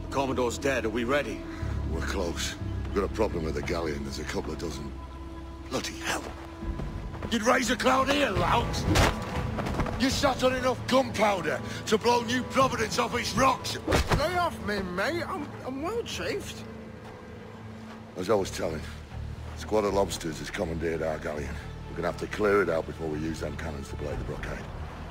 Commodore's dead. Are we ready? We're close. We've got a problem with the galleon. There's a couple of dozen. Bloody hell. You'd raise a cloud here, lout! You sat on enough gunpowder to blow New Providence off its rocks! Lay off me, mate. I'm well chafed. As I was telling, a squad of lobsters has commandeered our galleon. We're gonna have to clear it out before we use them cannons to blow the blockade.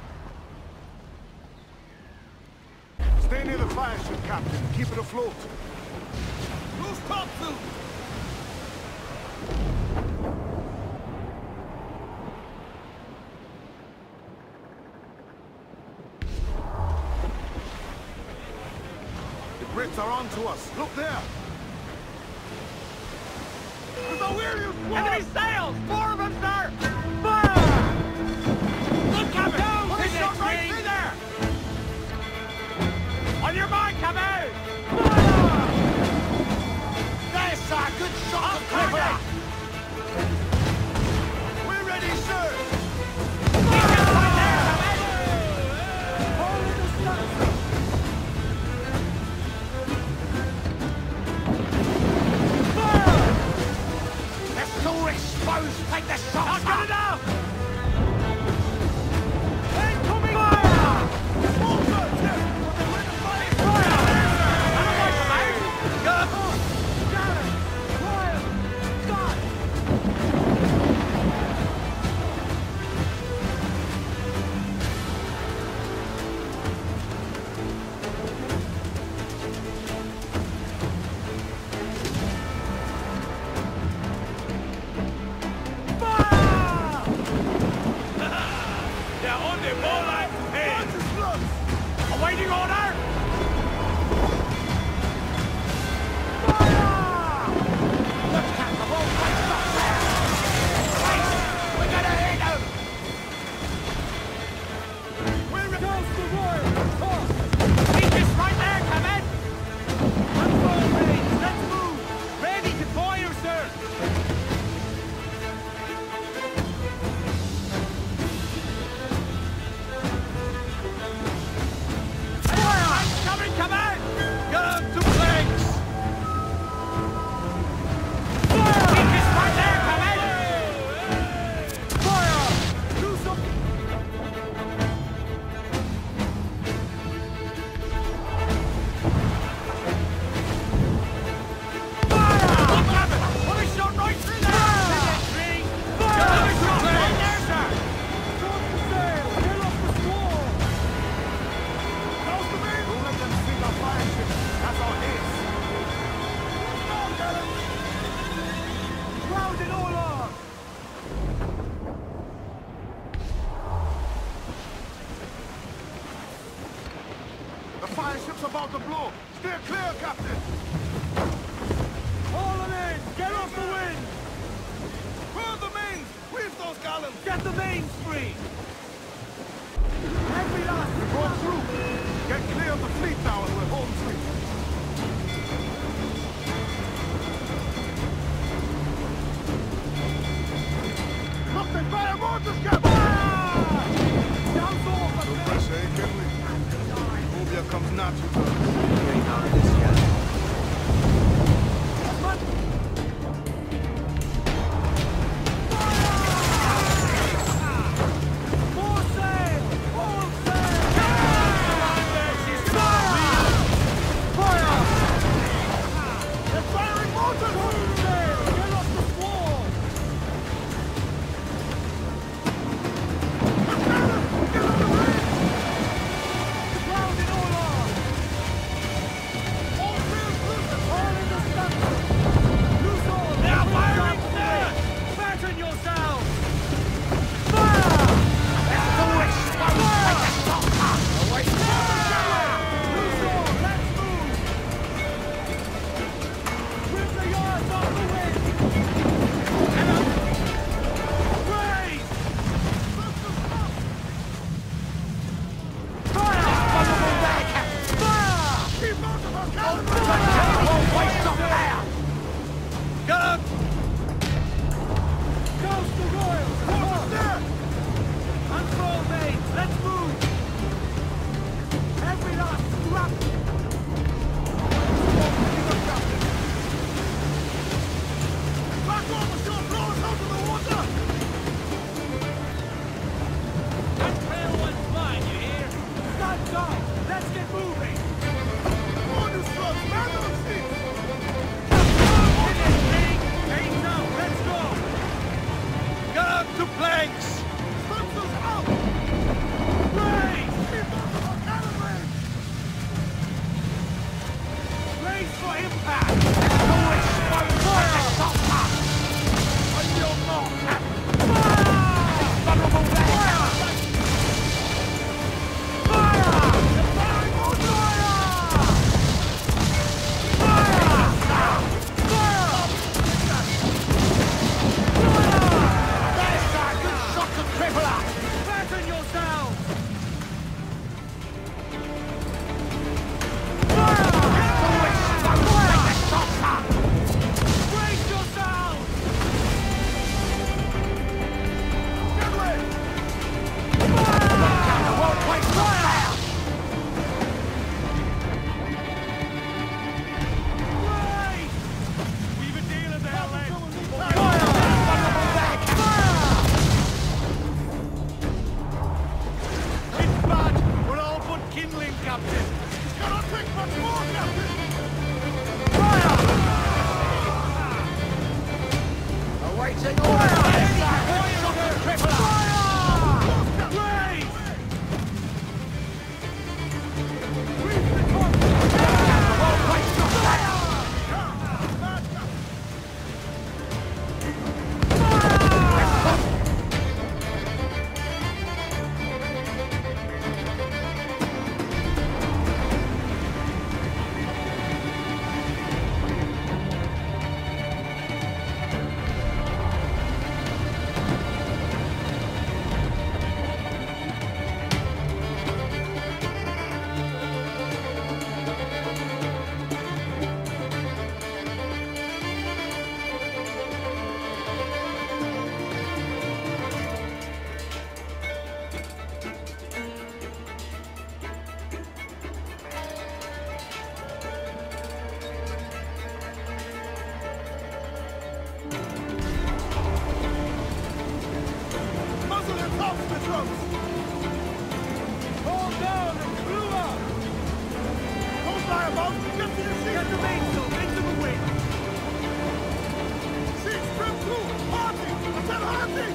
Stay near the fire ship, Captain. Keep it afloat. Who's topsail? The Brits are on to us. Look there. There's a Williams squad! Enemy sails! 4 of them, sir! Fire! Good, Captain! Down! Put a shot right through there! On your mark, Captain! Fire! There, sir! Good shot of Clifford! We're ready, sir! Fire! Right there, Captain! Hold in the stanza! Take the shot! Not good enough! Incoming fire! Fire! Awaiting order! About to blow. Steer clear, Captain. Haul them in! Get off the wind! Furl the mains! Reef those gallons! Get the mains free! Every last! Go through! Get clear of the fleet now and we're home free. Captain, fire mortars, Captain! Down forward! No pressure, eh, Kenley? Phobia comes natural. Getting out of this yet. for impact! Always spoke for the stopper! On your mark, Captain! Vulnerable there! Fire! Fire! Fasten yourselves! Brace yourselves! Get ready! Won't wait fire! Right! We've a dealer there, lads! Fire! It's bad! We're all but kindling, Captain! Cannot take much more, Captain! Awaiting order! Fire! Raise! Muzzle their tops, the drums! Hold down and blew up! Don't lie about! Get to the seat! Get the mainsail into the wind! Seat trim through! Hardy! I said Hardy!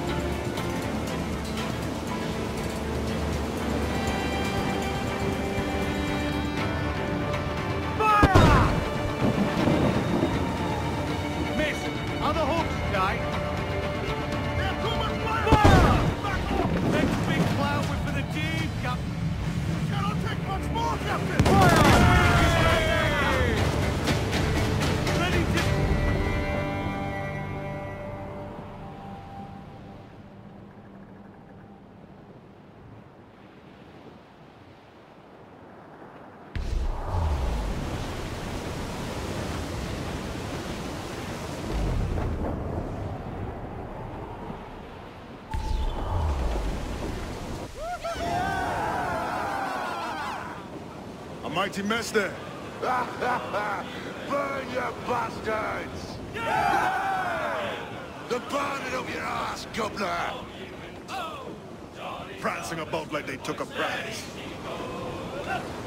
Fire! Miss, are the hooks tight? They're too much fire! Fire! Back off! Next big cloud with for the deep, Captain! Cannot take much more, Captain! Ready to... A mighty mess there. Burn, you bastards! They're burning up your ass, governor! Prancing about like they took a prize.